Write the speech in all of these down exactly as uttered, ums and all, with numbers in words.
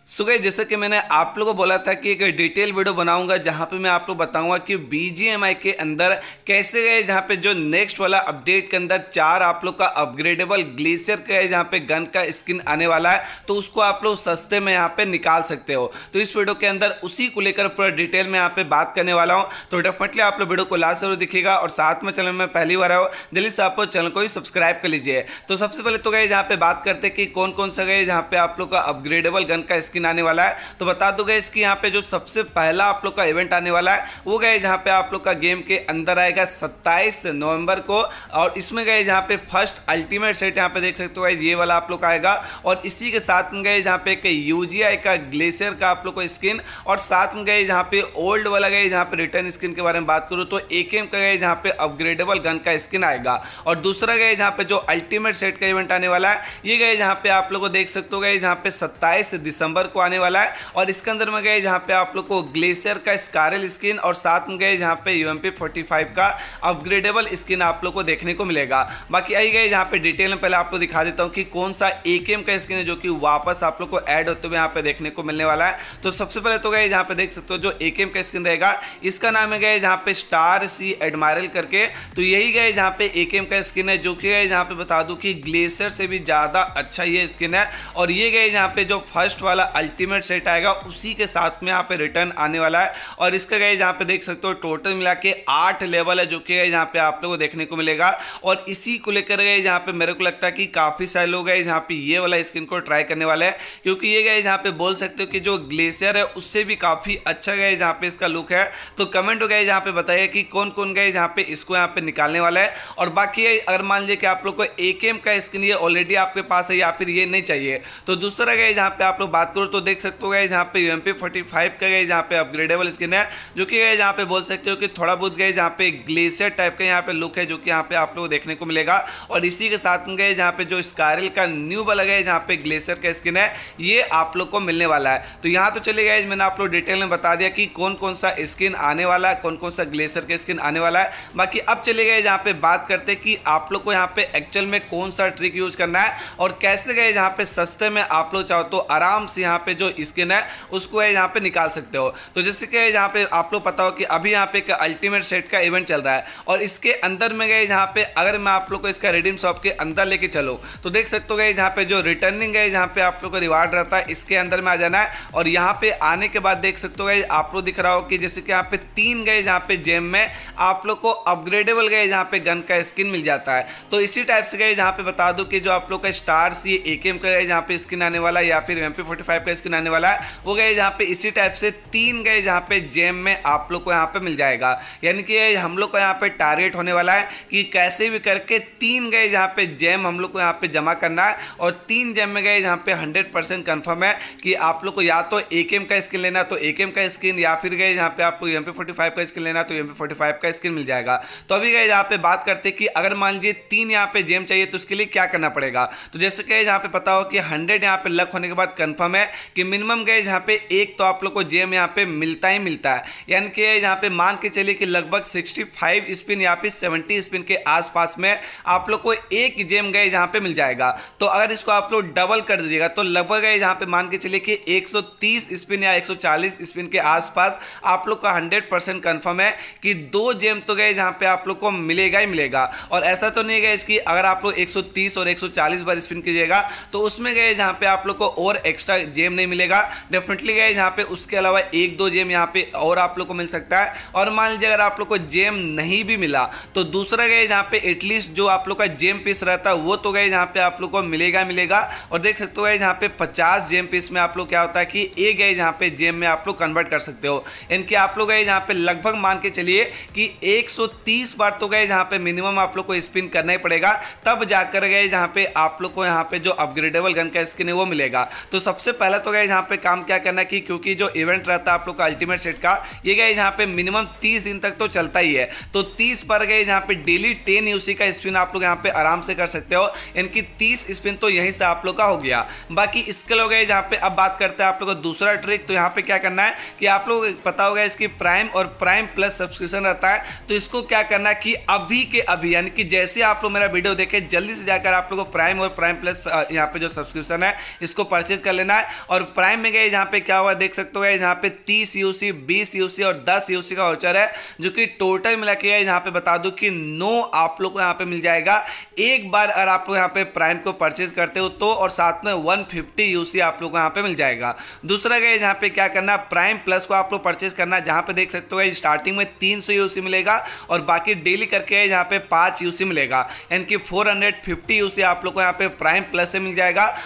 So guys, जैसे कि मैंने आप लोगों को बोला था कि एक डिटेल वीडियो बनाऊंगा जहां पे मैं आप लोग बताऊंगा कि बीजीएमआई के अंदर कैसे गए, जहां पे जो नेक्स्ट वाला अपडेट के अंदर चार आप लोग का अपग्रेडेबल ग्लेशियर का है, जहां पे गन का स्किन आने वाला है, तो उसको आप लोग सस्ते में यहां पे निकाल सकते हो। तो इस वीडियो के अंदर उसी को लेकर पूरा डिटेल में यहाँ पे बात करने वाला हूँ। तो डेफिनेटली आप लोग वीडियो को लास्ट जरूर दिखेगा और साथ में चैनल में पहली बार आओ जल्दी से आप चैनल को ही सब्सक्राइब कर लीजिए। तो सबसे पहले तो गए जहाँ पे बात करते हैं कि कौन कौन सा गए जहाँ पे आप लोग का अपग्रेडेबल गन का स्किन आने वाला है। तो बता दो गए इसकी यहाँ पे जो सबसे पहला आप लोग का इवेंट आने वाला है वो गए जहाँ पे आप लोग का गेम के अंदर आएगा सत्ताईस नवंबर को, और इसमें गए जहाँ पे फर्स्ट अल्टीमेट सेट यहाँ पे देख सकते हो ये वाला आप लोग का आएगा, और इसी के साथ में गए जहाँ पे एक यूजीआई का ग्लेशियर का आप लोग को स्किन, और साथ में गए जहाँ पे ओल्ड वाला गए जहाँ पे रिटर्न स्किन के बारे में बात करूँ तो एकेएम का गए जहाँ पे अपग्रेडेबल गन का स्किन आएगा, और दूसरा गए जहाँ पे जो अल्टीमेट सेट का इवेंट आने वाला है ये गए जहाँ पे आप लोग को देख सकते हो गए जहाँ पे सत्ताईस दिसंबर को आने वाला है, और इसके अंदर में गए जहाँ पे आप लोग को ग्लेशियर का स्कारल स्किन और साथ में गए जहाँ पे यूएमपी फोर्टी फाइव का अपग्रेडेबल स्किन आप लोग को देखने को मिलेगा। बाकी आई गए जहाँ पे डिटेल में पहले आपको दिखा देता हूँ कि कौन सा एकेएम का स्किन है जो कि वापस आप लोग को ऐड होते हुए यहाँ पे देखने को मिलने वाला है। तो सबसे पहले तो गए जहाँ पे देख सकते हो जो एकेएम का स्किन रहेगा इसका नाम है गए जहाँ पे स्टार सी एडमायरल करके, तो यही गए जहाँ पे एकेएम का स्किन है जो कि गए जहाँ पे बता दूं कि ग्लेशियर से भी ज्यादा अच्छा ये स्किन है, और ये गए जहाँ पे जो फर्स्ट वाला अल्टीमेट सेट आएगा उसी के साथ में यहाँ पे रिटर्न आने वाला है, और इसका गए जहाँ पे देख सकते हो टोटल मिला के आठ लेवल है जो कि गए जहाँ पे आप लोगों को देखने को मिलेगा, और इसी को लेकर गए जहाँ पे मेरे को लगता है कि काफी सारे लोग गए जहाँ पे ये वाला स्किन को ट्राई करने वाले हैं, क्योंकि ये गए जहाँ पे बोल सकते हो कि जो ग्लेशियर है उससे भी काफी अच्छा गए जहाँ पे इसका लुक है। तो कमेंट हो गए जहाँ पे बताइए कि कौन कौन गए जहाँ पे इसको यहाँ पे निकालने वाला है। और बाकी अगर मान लीजिए कि आप लोग को एकेएम का स्किन ये ऑलरेडी आपके पास है या फिर ये नहीं चाहिए, तो दूसरा गए जहाँ पे आप लोग बात करो तो देख सकते हो गए जहाँ पे यूएमपी फोर्टी फाइव का गए जहाँ पे अपग्रेडेबल स्किन है जो कि गए जहाँ पे बोल सकते हो कि थोड़ा बहुत गए जहाँ पे ग्लेशियर टाइप का यहाँ पे लुक है जो कि यहाँ पे आप लोग देखने को मिलेगा, और इसी के साथ में गए जहाँ पे जो स्कारल का न्यू वाला गए जहाँ पे ग्लेशियर का स्किन है ये आप लोग को मिलने वाला है। तो यहाँ तो चले गए मैंने आप लोग डिटेल में बता दिया कि कौन कौन सा स्किन आने वाला है, कौन कौन सा ग्लेशियर का स्किन आने वाला है। बाकी अब चले गए जहाँ पे बात करते हैं कि आप लोग को यहाँ पे एक्चुअल में कौन सा ट्रिक यूज करना है और कैसे गए जहाँ पे सस्ते में आप लोग चाहो तो आराम से यहाँ पे जो स्किन है उसको यहाँ पे निकाल सकते हो। तो जैसे कि यहाँ पे आप लोग पता हो कि अभी यहाँ पे एक अल्टीमेट सेट का इवेंट चल रहा है, और इसके अंदर में गए जहाँ पे अगर मैं आप लोग को इसका रिडीम शॉप के अंदर लेके चलो तो देख सकते हो गए जहाँ पे जो रिटर्निंग है जहाँ पे आप लोग को रिवार्ड रहता है इसके अंदर में आ जाना है, और यहाँ पे आने के बाद देख सकते हो गए आप लोग दिख रहा हो कि जैसे कि यहाँ पे तीन गए जहाँ पे जेम में आप लोग को अपग्रेडेबल गए जहाँ पे गन का स्किन मिल जाता है। तो इसी टाइप से गए जहाँ पे बता दो कि जो आप लोग का स्टार्स ये एकेएम का गए जहाँ पे स्किन आने वाला है या फिर एमपी फोर्टी फाइव का स्किन आने वाला है वो गए जहाँ पे इसी टाइप से तीन गए जहाँ पे जेम में आप लोग को यहाँ पे मिल जाएगा। यानी कि हम लोग को यहाँ पे टारगेट होने वाला है कि कैसे भी करके तीन गए जहाँ पे जेम हम लोग को यहाँ पे जमा करना है, और तीन जेम में गए जहाँ पे हंड्रेड परसेंट कन्फर्म है कि आप लोग को या तो एकेएम का स्किन लेना तो एकेएम का स्किन, या फिर गए जहाँ पे आपको एमपी फोर्टी फाइव का स्किन लेना तो एमपी फोर्टी फाइव का स्किन मिल जाएगा। तो अभी गए जहाँ पे बात करते हैं कि अगर मान लीजिए तीन यहाँ पे जेम चाहिए तो उसके लिए क्या करना पड़ेगा। तो जैसे कि जहाँ पे पता हो कि हंड्रेड यहाँ पे लक होने के बाद कंफर्म है कि मिनिमम गए जहाँ पे एक तो आप लोग को जेम यहाँ पे मिलता ही मिलता है, यानी कि यहाँ पे मान के चलिए कि लगभग सिक्सटी फाइव स्पिन या फिर सेवेंटी स्पिन के आसपास में आप लोग को एक जेम गए जहाँ पे मिल जाएगा। तो अगर इसको आप लोग डबल कर दीजिएगा तो लगभग गए जहाँ पे मान के चलिए कि एक सौ तीस स्पिन या एक सौ चालीस स्पिन के आसपास आप लोग का हंड्रेड परसेंट कन्फर्म है कि दो जेम तो गए जहाँ पे आप लोग को मिलेगा ही मिलेगा। और ऐसा तो नहीं गए इसकी अगर आप लोग एक सौ तीस और एक सौ चालीस बार स्पिन कीजिएगा तो उसमें गए जहाँ पे आप लोग को और एक्स्ट्रा जेम नहीं मिलेगा, डेफिनेटली गए जहाँ पे उसके अलावा एक दो जेम यहाँ पे और आप लोग को मिल सकता है। और मान लीजिए अगर आप लोग को जेम नहीं भी मिला तो दूसरा गए जहाँ पे एटलीस्ट जो आप लोग का जेम पीस रहता है वो तो गए जहाँ पे आप लोग को मिलेगा मिलेगा और देख सकते हो गए जहाँ पे पचास जेम पीस में आप लोग क्या होता है कि एक गए जहाँ पे जेम में आप लोग कन्वर्ट कर सकते हो। इनके आप लोग गए जहाँ पे लगभग मान के चलिए कि एक सौ तीस बार तो गए जहाँ पे मिनिमम आप लोग को स्पिन करना ही पड़ेगा, तब जाकर गए जहाँ पे आप लोग को यहाँ पे जो अपग्रेडेबल गन का स्किन है वो मिलेगा। तो सबसे पहले तो गए जहाँ पे काम क्या करना है कि क्योंकि जो इवेंट रहता है आप लोग का अल्टीमेट सेट का ये गए जहाँ पे मिनिमम तीस दिन तक तो चलता ही है, तो तीस बार गए जहाँ पे डेली टेन यूसी का स्पिन आप लोग यहाँ पे आराम से कर सकते हो। इनकी तीस स्पिन तो यहीं से आप लोग का हो गया। बाकी इसके लोग गए जहाँ पे अब बात करते हैं आप लोग को दूसरा ट्रिक। तो यहाँ पे क्या करना है कि आप लोग पता होगा इसकी प्राइम और प्राइम प्लस सब्सक्रिप्शन रहता है, तो इसको क्या करना है कि अभी के अभी यानी कि जैसे आप लोग मेरा वीडियो देखे जल्दी से जाकर आप लोग को प्राइम और प्राइम प्लस यहाँ पे जो सब्सक्रिप्शन है इसको परचेज कर लेना है। और प्राइम में गए यहाँ पे क्या हुआ देख सकते हो यहाँ पे तीस यूसी, बीस यूसी और दस यूसी का वाउचर है, जो कि टोटल मिला के यहाँ पे बता दूं कि नौ आप लोग को यहाँ पे मिल जाएगा एक बार अगर आप लोग यहाँ पे प्राइम को परचेज करते हो तो, और साथ में एक सौ पचास यूसी आप लोग को यहाँ पे मिल जाएगा। दूसरा गए यहाँ पे क्या करना, प्राइम प्लस को आप लोग परचेज करना, जहाँ पे देख सकते हो स्टार्टिंग में तीन सौ यूसी मिलेगा और बाकी डेली करके यहाँ पे पाँच यूसी मिलेगा, यानी कि चार सौ पचास यूसी आप लोग को यहाँ पे प्राइम प्लस से मिल जाएगा।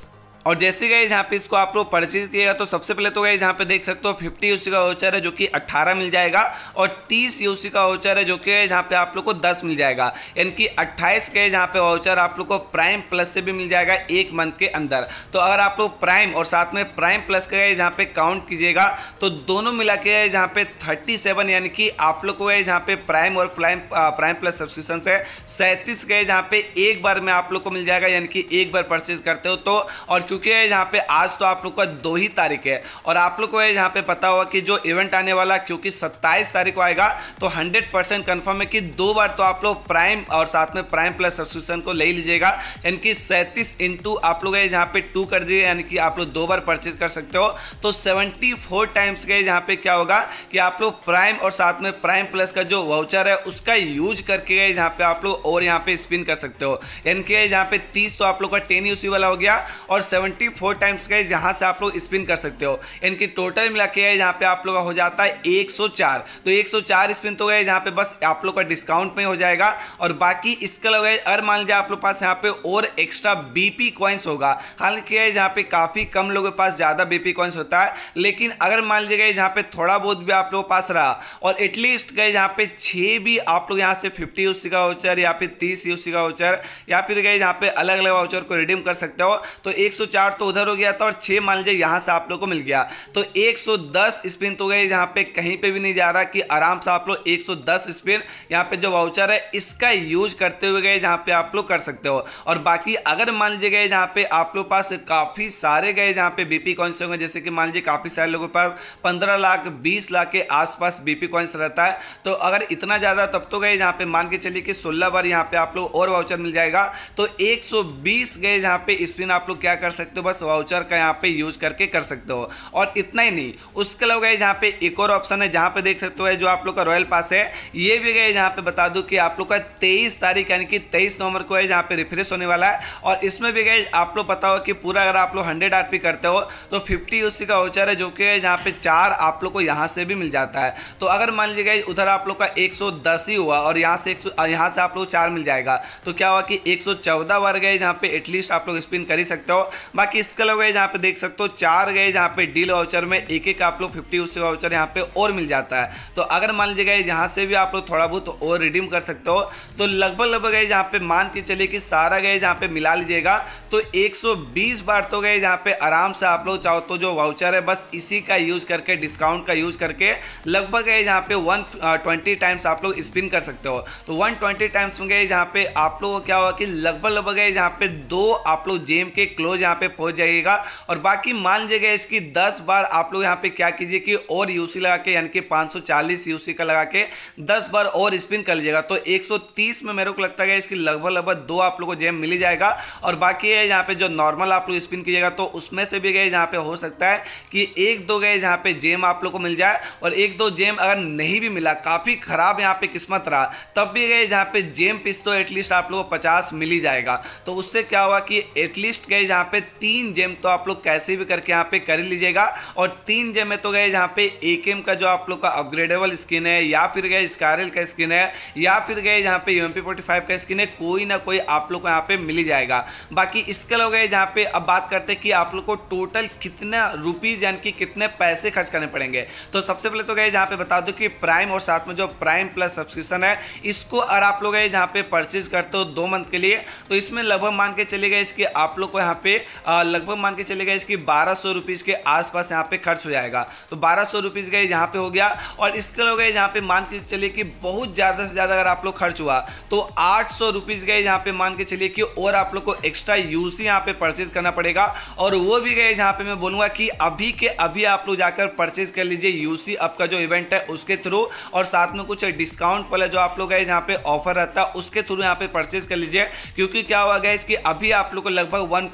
और जैसे गए यहाँ पे इसको आप लोग परचेज किएगा तो सबसे पहले तो गए यहाँ पे देख सकते हो पचास यूसी का वाउचर है जो कि अट्ठारह मिल जाएगा, और तीस यूसी का वाउचर है जो कि यहाँ पे आप लोग को दस मिल जाएगा, यानी कि अट्ठाईस के यहाँ पे वाउचर आप लोग को प्राइम प्लस से भी मिल जाएगा एक मंथ के अंदर। तो अगर आप लोग प्राइम और साथ में प्राइम प्लस का यहाँ पे काउंट कीजिएगा तो दोनों मिला के यहाँ पे थर्टी सेवन, यानी कि आप लोग को यहाँ पे प्राइम और प्राइम प्राइम प्लस सब्सक्रिप्शन से सैंतीस गए जहाँ पे एक बार में आप लोग को मिल जाएगा, यानी कि एक बार परचेज करते हो तो। और क्योंकि यहाँ पे आज तो आप लोग का दो ही तारीख है और आप लोग को यहाँ पे पता होगा कि जो इवेंट आने वाला क्योंकि सत्ताईस तारीख को आएगा, तो हंड्रेड परसेंट कन्फर्म है कि दो बार तो आप लोग प्राइम और साथ में प्राइम प्लस सब्सक्रिप्शन को ले लीजिएगा, यानी कि सैंतीस इंटू आप लोग यहाँ पे टू कर दीजिए, यानी कि आप लोग दो बार परचेज कर सकते हो। तो सेवेंटी फोर टाइम्स गए यहाँ पे क्या होगा कि आप लोग प्राइम और साथ में प्राइम प्लस का जो वाउचर है उसका यूज करके गए यहाँ पे आप लोग और यहाँ पे स्पिन कर सकते हो, यानी कि यहाँ पे तीस तो आप लोग का टेन यूसी वाला हो गया और सेवेंटी फोर टाइम्स गए जहां से आप लोग स्पिन कर सकते हो, इनकी टोटल मिला के यहाँ पे आप लोग का हो जाता है एक सौ चार। तो एक सौ चार स्पिन तो गए जहां पे बस आप लोग का डिस्काउंट में हो जाएगा, और बाकी इसके अलावा अगर मान लीजिए आप लोग पास यहाँ पे और एक्स्ट्रा बीपी कॉइन्स होगा, हालांकि यहाँ पे काफी कम लोगों के पास ज्यादा बीपी कॉइन्स होता है, लेकिन अगर मान लीजिए जहाँ पे थोड़ा बहुत भी आप लोगों के पास रहा और एटलीस्ट गए जहाँ पे छह भी आप लोग यहाँ से फिफ्टी यूसी का वाउचर या फिर तीस यूसी का वाउचर या फिर गए जहाँ पे अलग अलग वाउचर को रिडीम कर सकते हो, तो एक सौ चार तो उधर हो गया था और छह मान लीजिए यहां से आप लोग को मिल गया, तो एक सौ दस स्पिन तो गए जहां पे कहीं पे भी नहीं जा रहा कि आराम से आप लोग एक सौ दस स्पिन यहां पे जो वाउचर है इसका यूज करते हुए गए जहां पे आप लोग कर सकते हो। और बाकी अगर मान लीजिए गए जहां पे आप लोग पास काफी सारे गए जहां पे बीपी कॉइंस होंगे, जैसे कि मान लीजिए काफी सारे लोगों के पास पंद्रह लाख बीस लाख के आसपास बीपी कॉइंस रहता है, तो अगर इतना ज्यादा तब तो गए जहां पे मान के चलिए कि सोलह बार यहां पे आप लोग और वाउचर मिल जाएगा, तो एक सौ बीस गए जहां पे स्पिन आप लोग क्या कर सकते हो, बस वाउचर का यहाँ पे यूज करके कर सकते हो। और इतना ही नहीं, उसके अलावा गए जहाँ पे एक और ऑप्शन है जहाँ पे देख सकते हो जो आप लोग का रॉयल पास है, ये भी गए जहाँ पे बता दूं कि आप लोग का तेईस तारीख यानी कि तेईस नवंबर को है जहाँ पे रिफ्रेश होने वाला है, और इसमें भी गए आप लोग पता हो कि पूरा अगर आप लोग हंड्रेड आरपी करते हो तो फिफ्टी यूसी का वाउचर है जो कि जहाँ पे चार आप लोग को यहाँ से भी मिल जाता है। तो अगर मान लीजिए गए उधर आप लोग का एक सौ दस ही हुआ और यहाँ से एक सौ यहाँ से आप लोग चार मिल जाएगा, तो क्या हुआ कि एक सौ चौदह बार गए जहाँ पे एटलीस्ट आप लोग स्पिन कर ही सकते हो। बाकी इसके अलावा जहाँ पे देख सकते हो चार गए जहाँ पे डील वाउचर में एक एक आप लोग फिफ्टी यूसी वाउचर यहाँ पे और मिल जाता है, तो अगर मान लीजिए गए यहाँ से भी आप लोग थोड़ा बहुत और रिडीम कर सकते हो, तो लगभग लगभग गए जहाँ पे मान के चलिए कि सारा गए जहाँ पे मिला लीजिएगा तो एक सौ बीस बार तो गए जहाँ पे आराम से आप लोग चाहो तो जो वाउचर है बस इसी का यूज करके डिस्काउंट का यूज करके लगभग गए जहाँ पे वन ट्वेंटी टाइम्स आप लोग स्पिन कर सकते हो। तो वन ट्वेंटी टाइम्स में गए जहाँ पे आप लोगों को क्या होगा कि लगभग लगभग गए जहाँ पे दो आप लोग जेम के क्लोज यहाँ पे पहुंच जाइएगा। और बाकी मान लीजिएगा इसकी दस बार आप लोग यहाँ पे क्या कीजिए कि और यूसी लगा के यानी कि पाँच सौ चालीस यूसी का लगा के दस बार और स्पिन कर लीजिएगा, तो एक सौ तीस में मेरे को लगता है इसकी लगभग लगभग दो आप लोगों को जेम मिल ही जाएगा। और बाकी है यहाँ पे जो नॉर्मल आप लोग स्पिन कीजिएगा तो उसमें से भी गए जहाँ पे हो सकता है कि एक दो गए जहाँ पे जेम आप लोग को मिल जाए, और एक दो जेम अगर नहीं भी मिला काफी खराब यहाँ पे किस्मत रहा तब भी गए जहाँ पे जेम पिस तो एटलीस्ट आप लोग को पचास मिल ही जाएगा। तो उससे क्या हुआ कि एटलीस्ट गए जहाँ पे तीन जेम तो आप लोग कैसे भी करके यहाँ पे कर लीजिएगा। और तीन जेम में तो गए जहाँ पे एकेएम का जो आप लोग का अपग्रेडेबल स्किन है या फिर गए स्कारल का स्किन है या फिर गए जहाँ पे यूएमपी फोर्टी फाइव का स्किन है, कोई ना कोई आप लोग को यहाँ पे मिल ही जाएगा। बाकी इसके अलावा गए जहाँ पे अब बात करते हैं कि आप लोग को टोटल कितना रुपीज यानी कि कितने पैसे खर्च करने पड़ेंगे। तो सबसे पहले तो गए जहाँ पे बता दो कि प्राइम और साथ में जो प्राइम प्लस सब्सक्रिप्शन है इसको अगर आप लोग जहाँ पे परचेज करते हो दो मंथ के लिए, तो इसमें लगभग मान के चले गए इसके आप लोग को यहाँ पे लगभग मान के चले गए इसकी बारह सौ रुपीज के आसपास यहाँ पे खर्च हो जाएगा। तो बारह सौ रुपीज गए यहाँ पे हो गया। और इसके लोग गए यहाँ पे मान के चलिए कि बहुत ज्यादा से ज्यादा अगर आप लोग खर्च हुआ तो आठ सौ रुपीज गए यहाँ पे मान के चलिए कि और आप लोग को एक्स्ट्रा यूसी यहाँ पे परचेज करना पड़ेगा। और वो भी गए जहाँ पे मैं बोलूंगा कि अभी के अभी आप लोग जाकर परचेज कर लीजिए यूसी अब का जो इवेंट है उसके थ्रू, और साथ में कुछ डिस्काउंट वाला जो आप लोग गए जहाँ पे ऑफर रहता है उसके थ्रू यहाँ पे परचेज कर लीजिए। क्योंकि क्या हुआ गया इसकी अभी आप लोग को लगभग one point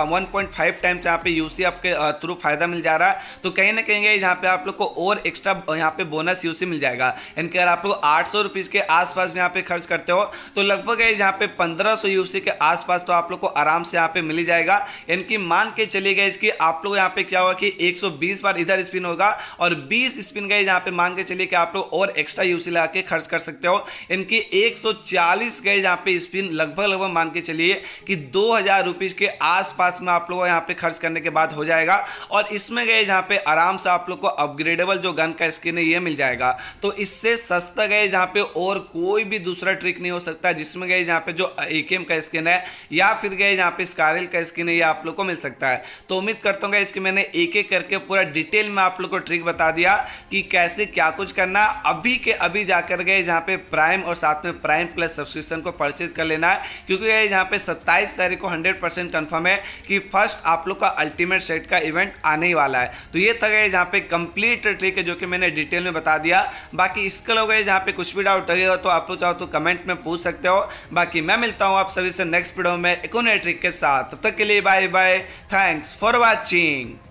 one point five times यहाँ पे यूसी आपके थ्रू फायदा मिल जा रहा है। तो कहीं ना कहीं यहाँ पे आप लोग को और एक्स्ट्रा यहाँ पे बोनस यूसी मिल जाएगा। इनके अगर आप लोग आठ सौ रुपीज़ के आसपास यहाँ पे खर्च करते हो तो लगभग यहाँ पे पंद्रह सौ यूसी के आसपास तो आप लोग को आराम से यहाँ पे मिल जाएगा। इनकी मान के चलिए गए इसकी आप लोग यहाँ पे क्या होगा कि एक सौ बीस बार इधर स्पिन होगा और बीस स्पिन गए यहाँ पे मान के चलिए कि आप लोग और एक्स्ट्रा यूसी लगा के खर्च कर सकते हो। इनकी एक सौ चालीस गए यहाँ पे स्पिन लगभग लगभग मान के चलिए कि दो हजार रुपीज के आसपास में आप लोगों को यहाँ पे खर्च करने के बाद हो जाएगा। और इसमें गए जहाँ पे आराम से आप लोग को अपग्रेडेबल जो गन का स्किन है ये मिल जाएगा। तो इससे सस्ता गए जहाँ पे और कोई भी दूसरा ट्रिक नहीं हो सकता जिसमें गए जहाँ पे जो एकेएम का स्किन है या फिर गए जहाँ पे स्कारल का स्किन है ये आप लोग को मिल सकता है। तो उम्मीद करता हूँ इसकी मैंने एक एक करके पूरा डिटेल में आप लोग को ट्रिक बता दिया कि कैसे क्या कुछ करना। अभी के अभी जाकर गए जहाँ पे प्राइम और साथ में प्राइम प्लस सब्सक्रिप्शन को परचेज कर लेना है, क्योंकि यहाँ पे सत्ताईस तारीख को हंड्रेड परसेंट कन्फर्म है कि फर्स्ट आप लोग का अल्टीमेट सेट का इवेंट आने ही वाला है। तो ये था गए जहाँ पे कंप्लीट ट्रिक है जो कि मैंने डिटेल में बता दिया। बाकी इसके लोग जहाँ पे कुछ भी डाउट रहेगा तो आप लोग चाहो तो कमेंट में पूछ सकते हो। बाकी मैं मिलता हूँ आप सभी से नेक्स्ट वीडियो में एक और नए ट्रिक के साथ। तब तक के लिए bye bye, thanks for watching.